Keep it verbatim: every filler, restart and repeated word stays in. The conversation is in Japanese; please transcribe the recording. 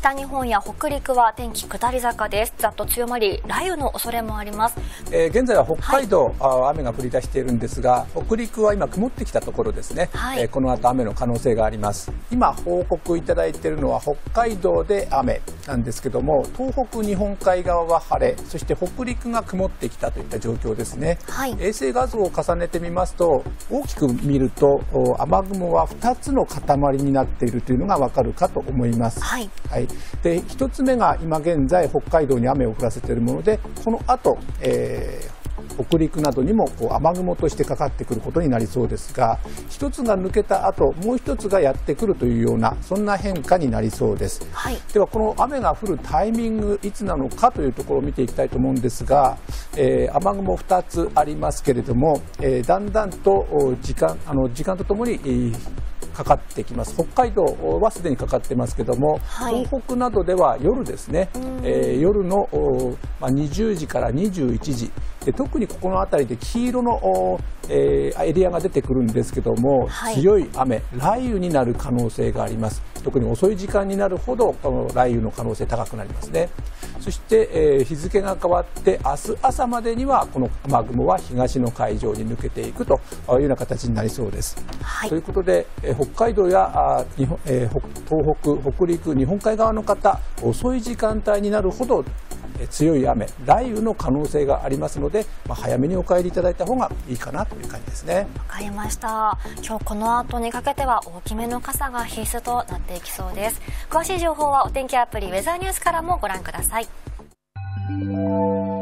北日本や北陸は天気下り坂です。ざっと強まり雷雨の恐れもあります。 えー、現在は北海道、はい、雨が降り出しているんですが、北陸は今曇ってきたところですね、はい、えー、この後雨の可能性があります。今報告いただいているのは北海道で雨なんですけども、東北日本海側は晴れ、そして北陸が曇ってきたといった状況ですね、はい、衛星画像を重ねてみますと、大きく見ると雨雲はふたつの塊になっているというのがわかるかと思います。はいはい、でひとつめが今現在北海道に雨を降らせているもので、この後、えー、北陸などにもこう雨雲としてかかってくることになりそうですが、一つが抜けた後もう一つがやってくるというようなそんな変化になりそうです。はい、ではこの雨が降るタイミングいつなのかというところを見ていきたいと思うんですが、えー、雨雲ふたつありますけれども、えー、だんだんと時間あの時間とともに、えーかかってきます。北海道はすでにかかってますけども、はい、東北などでは夜ですね、えー、夜の、まあ、にじゅうじからにじゅういちじで、特にここの辺りで黄色の、えー、エリアが出てくるんですけども、はい、強い雨、雷雨になる可能性があります。特に遅い時間になるほどこの雷雨の可能性高くなりますね。そして、えー、日付が変わって明日朝までにはこの雨雲は東の海上に抜けていくというような形になりそうです。はい、ということで、えー、北海道やあ日本、えー、東北、北陸、日本海側の方、遅い時間帯になるほど強い雨、雷雨の可能性がありますので、まあ、早めにお帰りいただいた方がいいかなという感じですね。わかりました。今日この後にかけては大きめの傘が必須となっていきそうです。詳しい情報はお天気アプリウェザーニュースからもご覧ください。